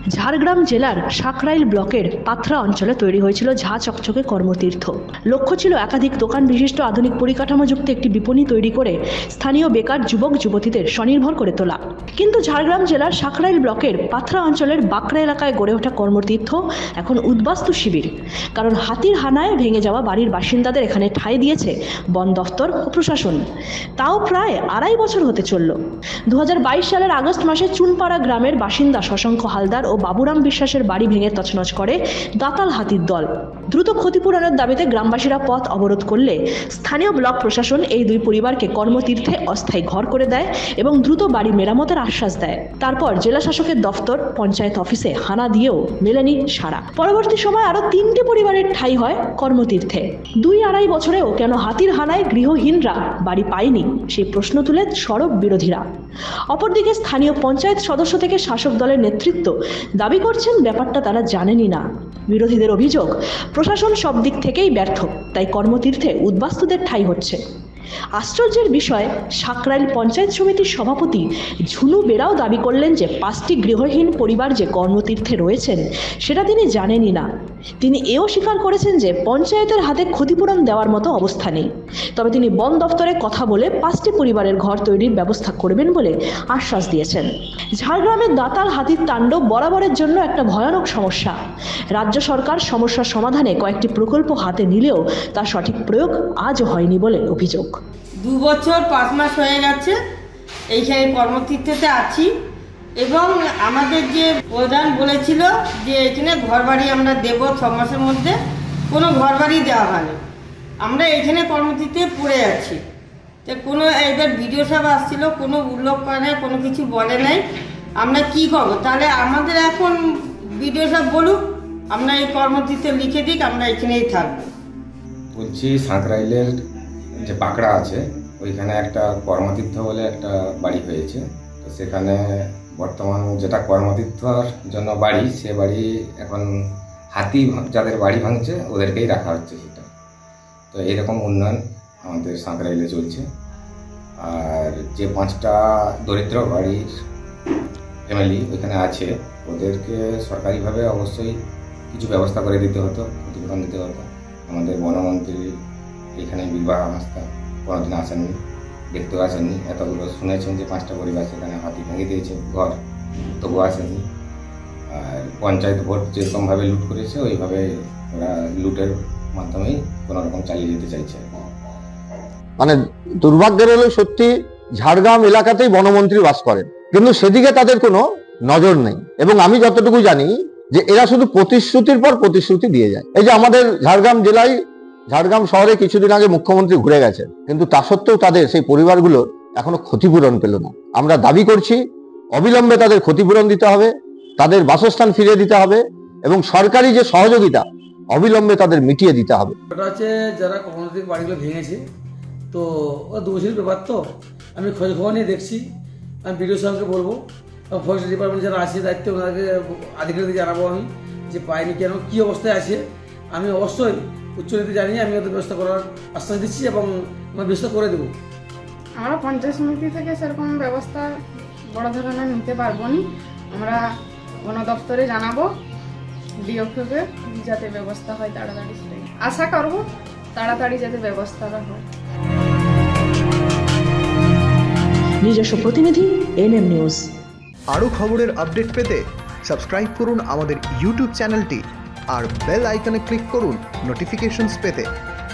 ঝাড়গ্রাম জেলার সাকরাইল ব্লকের পাথরা অঞ্চলে তৈরি হয়েছিল ঝাঁ চকচকে কর্মতীর্থ। লক্ষ্য ছিল একাধিক দোকান বিশিষ্ট আধুনিক পরিকাঠামোযুক্ত একটি বিপণী তৈরি করে স্থানীয় বেকার যুবক যুবতীদের স্বনির্ভর করে তোলা। কিন্তু ঝাড়গ্রাম জেলার সাকরাইল ব্লকের পাথরা অঞ্চলের বাঁকড়া এলাকায় গড়ে ওঠা কর্মতীর্থ এখন উদ্বাস্তু শিবির। কারণ হাতির হানায় ভেঙে যাওয়া বাড়ির বাসিন্দাদের এখানে ঠাঁই দিয়েছে বন দফতর ও প্রশাসন। তাও প্রায় 2.5 বছর হতে চলল। 2022 সালের আগস্ট মাসে চুনপাড়া গ্রামের বাসিন্দা শশাঙ্ক হালদার ও বাবুরাম বিশ্বাসের বাড়ি ভেঙে তছনছ করে দাতাল হাতির দল। দ্রুত ক্ষতিপূরণের দাবিতে গ্রামবাসীরা পথ অবরোধ করলে স্থানীয় ব্লক প্রশাসন এই দুই পরিবারকে কর্মতীর্থে অস্থায়ী ঘর করে দেয় এবং দ্রুত বাড়ি মেরামতের আশ্বাস দেয়। তারপর জেলা শাসকের দফতর, পঞ্চায়েত অফিসে হানা দিয়েও মেলেনি সাড়া। পরবর্তী সময় আরও 3টে পরিবারের ঠাঁই হয় কর্মতীর্থে। 2-2.5 বছরেও কেন হাতির হানায় গৃহহীনরা বাড়ি পায়নি সেই প্রশ্ন তুলে সরব বিরোধীরা। অপরদিকে স্থানীয় পঞ্চায়েত সদস্য থেকে শাসক দলের নেতৃত্ব দাবি করছেন ব্যাপারটা তারা জানেনই না। বিরোধীদের অভিযোগ, প্রশাসন সব দিক থেকেই ব্যর্থ, তাই কর্মতীর্থে উদ্বাস্তুদের ঠাঁই হচ্ছে। আশ্চর্যের বিষয়, সাকরাইল পঞ্চায়েত সমিতির সভাপতি ঝুনু বেরাও দাবি করলেন যে 5টি গৃহহীন পরিবার যে কর্মতীর্থে রয়েছেন সেটা তিনি জানেনই না। তিনি এও স্বীকার করেছেন যে পঞ্চায়েতের হাতে ক্ষতিপূরণ দেওয়ার মতো অবস্থা নেই। তবে তিনি বন দফতরে কথা বলে 5টি পরিবারের ঘর তৈরির ব্যবস্থা করবেন বলে আশ্বাস দিয়েছেন। ঝাড়গ্রামের দাতাল হাতির তাণ্ডব বরাবরের জন্য একটা ভয়ানক সমস্যা। রাজ্য সরকার সমস্যার সমাধানে কয়েকটি প্রকল্প হাতে নিলেও তার সঠিক প্রয়োগ আজও হয়নি বলে অভিযোগ। 2 বছর 5 মাস হয়ে গেছে এইখানে কর্মতীর্থতে আছি এবং আমাদের যে প্রধান বলেছিল যে এখানে ঘরবাড়ি আমরা দেব 6 মাসের মধ্যে, কোনো ঘরবাড়ি দেওয়া হয়নি। আমরা এখানে কর্মতীর্থে পড়ে আছি। তো কোনো এবার ভিডিও সাহেব আসছিল, কোনো উল্লেখ করে নাই, কোনো কিছু বলে নাই। আমরা কি করব? তাহলে আমাদের এখন ভিডিও সাহেব বলুক, আমরা এই কর্মতীর্থে লিখে দিক, আমরা এখানেই থাকবো। বলছি, সাকরাইলের যে পাকড়া আছে ওইখানে একটা কর্মতীর্থ বলে একটা বাড়ি হয়েছে। তো সেখানে বর্তমান যেটা কর্মতীর্থর জন্য বাড়ি, সে বাড়ি এখন হাতি যাদের বাড়ি ভাঙছে ওদেরকেই রাখা হচ্ছে সেটা। তো এইরকম উন্নয়ন আমাদের সাকরাইলে চলছে। আর যে 5টা দরিদ্র বাড়ির ফ্যামিলি ওইখানে আছে ওদেরকে সরকারিভাবে অবশ্যই কিছু ব্যবস্থা করে দিতে হতো, ক্ষতিপূরণ দিতে হতো। আমাদের বনমন্ত্রী এখানে বিবাহ সংস্থা কোনোদিন আসেননি, দেখতেও আসেননি। এতগুলো শুনেছেন যে 5টা পরিবার সেখানে হাতি ভেঙে দিয়েছে ঘর, তবুও আসেননি। আর পঞ্চায়েত ভোট যেরকমভাবে লুট করেছে ওইভাবে ওরা লুটের মাধ্যমেই কোনো রকম চালিয়ে যেতে চাইছে। মানে দুর্ভাগ্যের হলো সত্যি ঝাড়গ্রাম এলাকাতেই বনমন্ত্রী বাস করেন, কিন্তু সেদিকে তাদের কোনো নজর নেই। এবং আমি যতটুকু জানি যে এরা শুধু প্রতিশ্রুতির পর প্রতিশ্রুতি দিয়ে যায়। এই যে আমাদের ঝাড়গ্রাম জেলায়, ঝাড়গ্রাম শহরে কিছুদিন আগে মুখ্যমন্ত্রী ঘুরে গেছেন, কিন্তু তা সত্ত্বেও তাদের সেই পরিবারগুলো এখনো ক্ষতিপূরণ পেল না। আমরা দাবি করছি অবিলম্বে তাদের ক্ষতিপূরণ দিতে হবে, তাদের বাসস্থান ফিরিয়ে দিতে হবে এবং সরকারি যে সহযোগিতা অবিলম্বে তাদের মিটিয়ে দিতে হবে। ওটা হচ্ছে যারা কর্মতীর্থ বাড়িগুলো ভেঙেছে, তো ও 2 বছরের ব্যাপার। তো আমি খোঁজ খবর নিয়ে দেখছি, আমি বিডিও সাহেবকে বলবো এবং ফরেস্ট ডিপার্টমেন্ট যারা আছে দায়িত্ব ওনাকে আধিকারিকদের জানাবো আমি যে পাইনি কেন, কী অবস্থায় আছে। আমি অবশ্যই উচ্চনীতি জানিয়ে আমি ওদের ব্যবস্থা করার আশ্বাস দিচ্ছি এবং আমরা ব্যবস্থা করে দেবো। আমরা পঞ্চায়েত সমিতি থেকে সেরকম ব্যবস্থা বড় ধরনের নিতে পারবো না। আমরা বন দপ্তরে জানাবো, ডিওকে যাতে ব্যবস্থা হয় তাড়াতাড়ি। আশা করবো তাড়াতাড়ি যাতে ব্যবস্থাটা হয়। নিজস্ব প্রতিনিধি, এনএম নিউজ। আরও খবরের আপডেট পেতে সাবস্ক্রাইব করুন আমাদের ইউটিউব চ্যানেলটি আর বেল আইকনে ক্লিক করুন নোটিফিকেশনস পেতে।